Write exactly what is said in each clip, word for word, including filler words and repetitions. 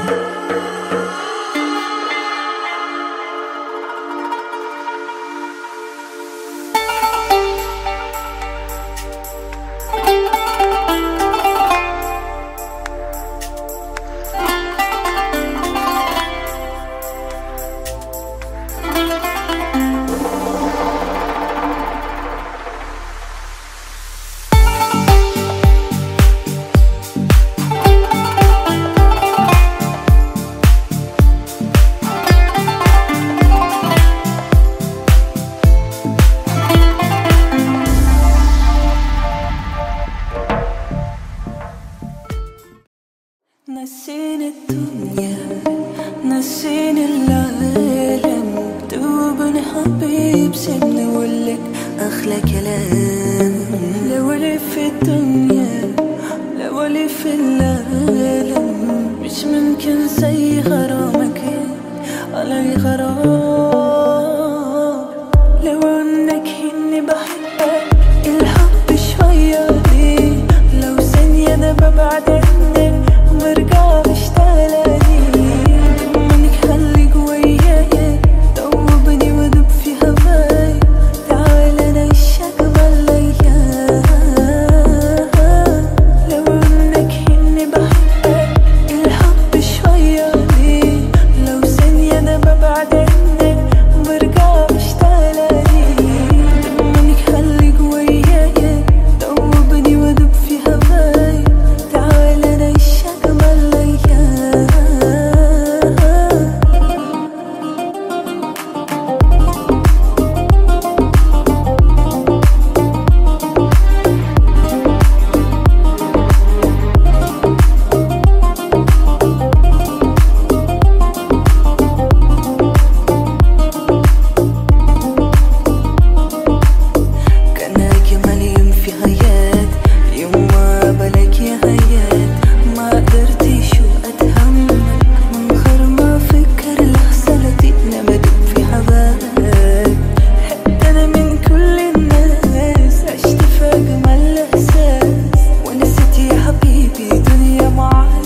نسيني الدنيا نسيني العالم، دوبني حبيب سيبني اقولك احلى كلام. لو لي في الدنيا لو لي في العالم، مش ممكن زي غرامك علي غرام. لو انك اني بحبك الحب شوية لي، لو ثانية انا ببعد عنك وارجع اشتغلني. منك خليك وياي دوبني وادوب في هواي، تعال نعيشك بالايام. لو انك اني بحبك الحب شوية لي، لو ثانية انا ببعد عنك وارجع اشتغلني. منك خليك وياي دوبني وادوب في هواي، تعال نعيشك بالايام. كان أجمل يوم في حياتي يوم ما قابلك يا حياة. ما قدرتش أتحمل من غير ما أفكر لحظة لقيتنا بدوب في هواك. حتى أنا من كل الناس عشت في أجمل إحساس، ونسيت يا حبيبي دنيا معاك.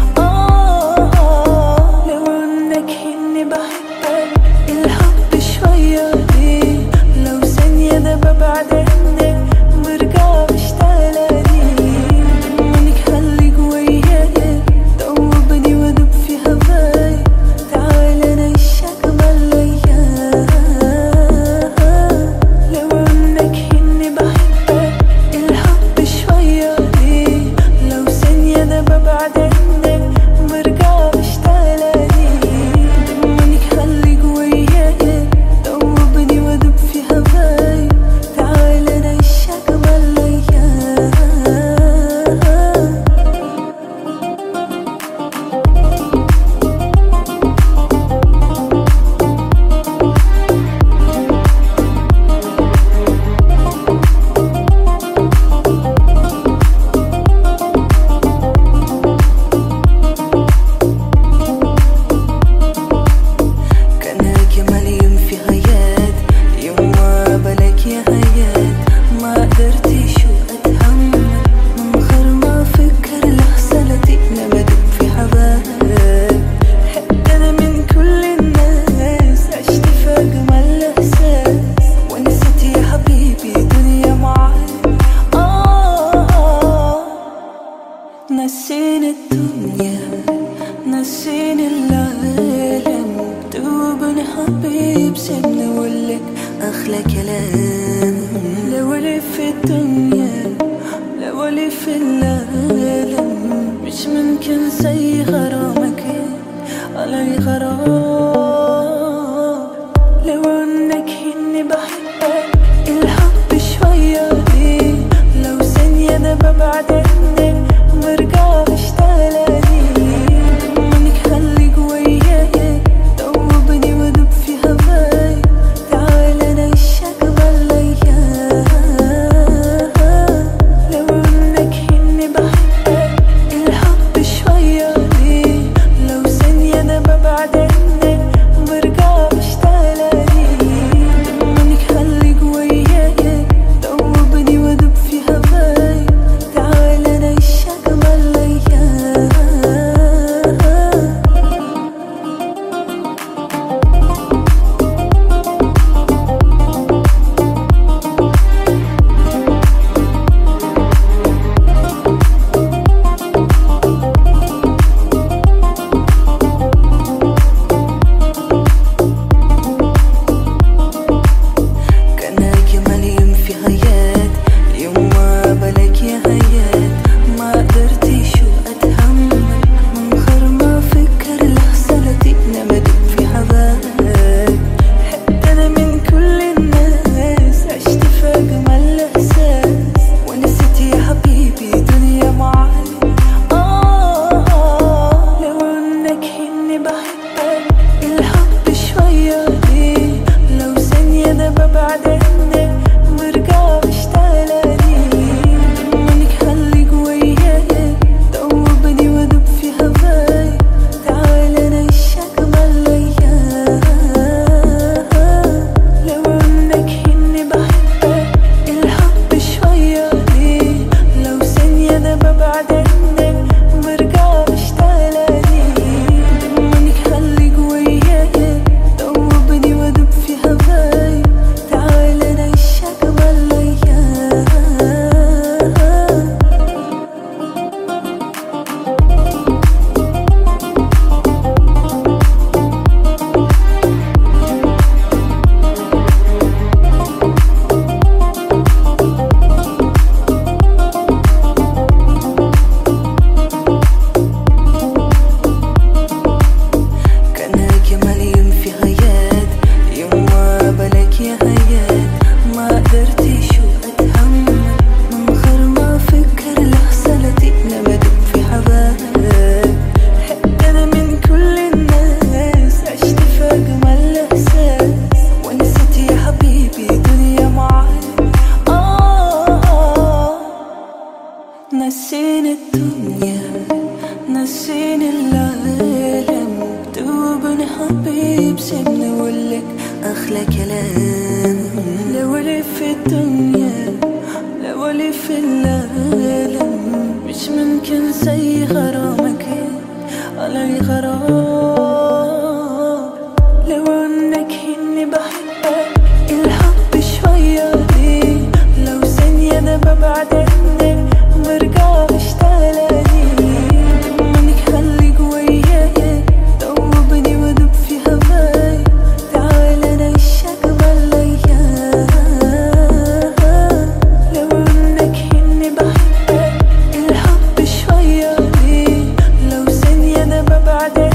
آه لو إنك إني بحبك الحب شوية لي، لو ثانية أنا ببعد عنك وارجع اشتغلني. منك خليك وياي دوبني وادوب في هواي، تعال نعيشك بالايام. لو انك اني بحبك الحب شوية لي، لو ثانية انا ببعد عنك وارجع اشتغلني. منك خليك وياي دوبني وادوب في هواي، تعال نعيشك بالايام. كان أجمل يوم في حياتي يوم ما قابلك يا حياة. ما قدرتش أتحمل من غير ما أفكر لحظة لقيتنا بدوب في هواك. حتى أنا من كل الناس عشت في أجمل إحساس، ونسيت يا حبيبي دنيا معاك. آه نسيني الدنيا نسيني العالم، دوبني حبيب سيبني اقولك احلى كلام. لو لي في الدنيا لو لي في العالم، مش ممكن زي غرامك علي غرام. لو انك اني بحبك الحب شوية لي، لو ثانية انا ببعد عنك وارجع اشتغلني. منك خليك وياي دوبني وادوب في هواي، تعال نعيشك بالايام. لو انك اني بحبك الحب شوية لي، لو ثانية انا ببعد عنك أحلى كلام. لو ألف في الدنيا لو ألف في العالم مش ممكن زي غرامك علي غرام. لو انك اني بحبك الحب شوية دي لو ثانية انا ببعد عنك برجع بشتغلاني. منك خليك وياي دوبني ودوب في هواي تعال نعيشك بالايام. لو انك اني بحبك الحب شوية دي لو ثانية انا ببعد